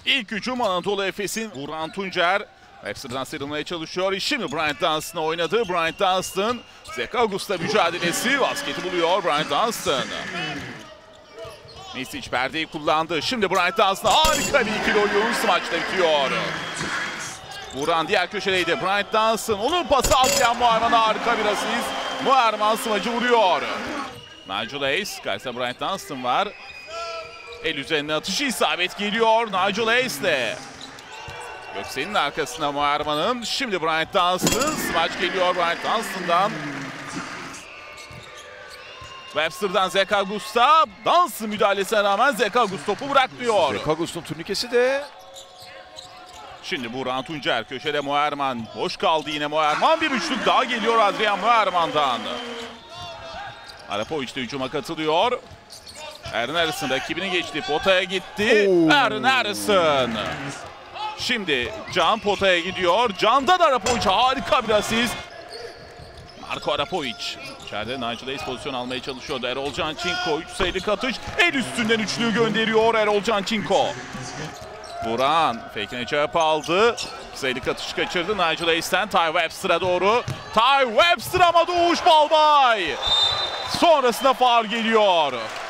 İlk hücum Anadolu Efes'in. Buran Tuncer Webster'dan sıyrılmaya çalışıyor. Şimdi Bryant Dunstan'a oynadı. Bryant Dunstan, Zach August'la mücadelesi. Basketi buluyor Bryant Dunstan. Misic perdeyi kullandı. Şimdi Bryant Dunstan harika bir ikili oyun. Smaçta bitiyor. Buran diğer köşedeydi. Bryant Dunstan, onun pası Adrian Muharman'a harika bir asist. Muharman smacı vuruyor. Nigel Hayes, karşısında Bryant Dunstan var. El üzerine atışı isabet geliyor Nigel Hayes'le. Göksel'in arkasında Muharman'ın. Şimdi Bryant Dunstan, smaç geliyor Bryant Dunstan'dan. Webster'dan Zach August'a. Dunstan müdahalesine rağmen Zach August topu bırakmıyor. Zach August'un turnikesi de. Şimdi Buran Tuncer köşede Muharman. Boş kaldı yine Muharman. Bir üçlük daha geliyor Adrian Muharman'dan. Arapovic de hücuma katılıyor. Aaron Harrison rakibini geçti. Potaya gitti. Aaron Harrison. Şimdi Can potaya gidiyor. Can'da da Arapovic harika bir asist. Marko Arapovic. İçeride Nigel Hayes pozisyon almaya çalışıyordu. Erol Cançinko 3 sayılık atış. El üstünden üçlüğü gönderiyor Erol Cançinko. Buran fake'ine cevap aldı. Sayılık atış kaçırdı. Nigel Hayes'ten Ty Webster'a doğru. Ty Webster ama Doğuş Balbay. Sonrasında faul geliyor.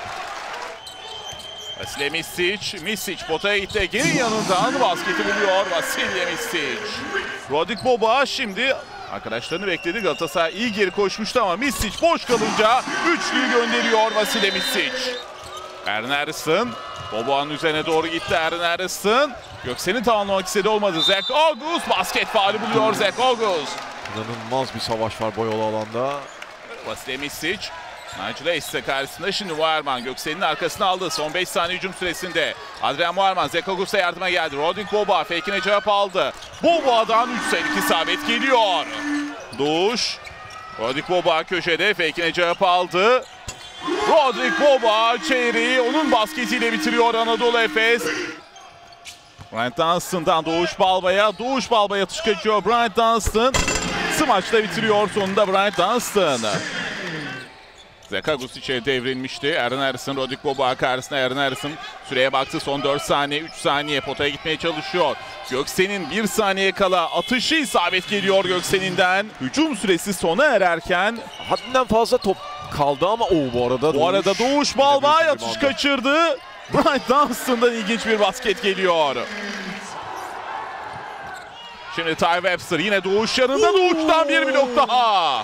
Vasilije Misic potaya gitti. Ege'nin yanından basketi buluyor Vasilije Misic. Rodrik Boba şimdi arkadaşlarını bekledi. Galatasaray iyi geri koşmuştu ama Misic boş kalınca üçlüyü gönderiyor Vasilije Misic. Aaron Harrison Boba'nın üzerine doğru gitti. Aaron Harrison Göksel'in tamamlamak istedi, olmadı. Zach August basket faulü buluyor Zach August. İnanılmaz bir savaş var boyalı alanda. Vasilije Misic. Nigel Hayes karşısında şimdi Muharman Göksel'in arkasına aldı. Son 5 saniye hücum süresinde. Adrian Muharman Zach August'a yardıma geldi. Rodrik Boba fake'ine cevap aldı. Boba'dan 3 sayılık isabet geliyor. Doğuş. Rodrik Boba köşede fake'ine cevap aldı. Rodrik Boba çeyreği onun basketiyle bitiriyor Anadolu Efes. Bryant Dunstan'dan Doğuş Balbay'a. Doğuş Balbay atış kaçıyor. Bryant Dunstan smaçta bitiriyor sonunda Bryant Dunstan. Zach August içeri devrilmişti. Aaron Harrison, Rodrik Boba karşısında. Aaron Harrison süreye baktı. Son 4 saniye, 3 saniye potaya gitmeye çalışıyor. Göksel'in 1 saniye kala atışı isabet geliyor Göksel'inden. Hücum süresi sona ererken Haddinden fazla top kaldı ama bu arada Doğuş Balbay atış kaçırdı. Bryant Dunstan'dan ilginç bir basket geliyor. Şimdi Ty Webster yine Doğuş yanında. Doğuş'tan bir blok daha.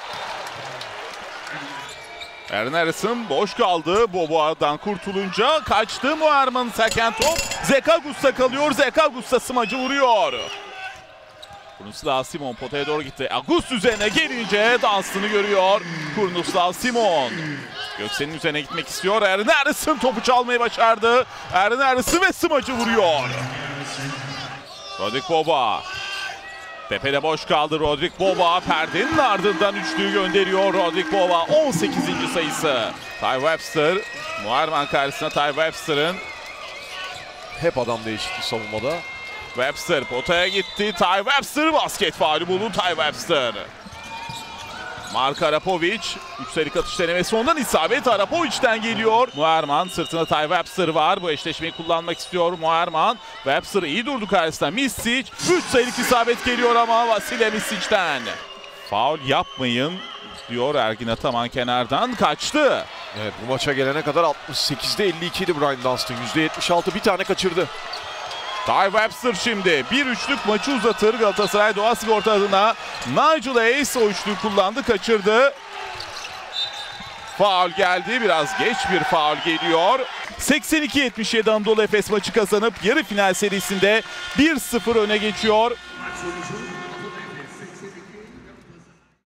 Aaron Harrison boş kaldı. Boboa'dan kurtulunca kaçtı. Muharman seken top Zach August'a kalıyor. Zach August'a smacı vuruyor. Kurnuslav Simon potaya doğru gitti. August üzerine gelince Dunstan'ı görüyor. Kurnuslav Simon. Göksel'in üzerine gitmek istiyor. Aaron Harrison topu çalmayı başardı. Aaron Harrison ve smacı vuruyor. Rodrik Boba. Tepede boş kaldı Rodrik Boba. Perdenin ardından üçlüyü gönderiyor Rodrik Boba. 18. sayısı. Ty Webster. Muharman karşısında Ty Webster'ın. Hep adam değişikliği savunmada. Webster potaya gitti. Ty Webster basket faulü buldu Ty Webster. Marko Arapovic. 3 sayılık atış denemesi, ondan isabet Arapovic'den geliyor. Muharman sırtında Ty Webster var. Bu eşleşmeyi kullanmak istiyor Muharman. Webster iyi durdu karşısında. Misic. 3 sayılık isabet geliyor ama Vasilije Misic'den. Faul yapmayın diyor Ergin Ataman kenardan. Kaçtı. Evet, bu maça gelene kadar 68'de 52 idi Bryant Dunstan. %76 bir tane kaçırdı. Ty Webster şimdi bir üçlük maçı uzatır Galatasaray Doğa Sigorta adına. Nigel Hayes o üçlüyü kullandı, kaçırdı. Faul geldi, biraz geç bir faul geliyor. 82-77 Anadolu Efes maçı kazanıp yarı final serisinde 1-0 öne geçiyor.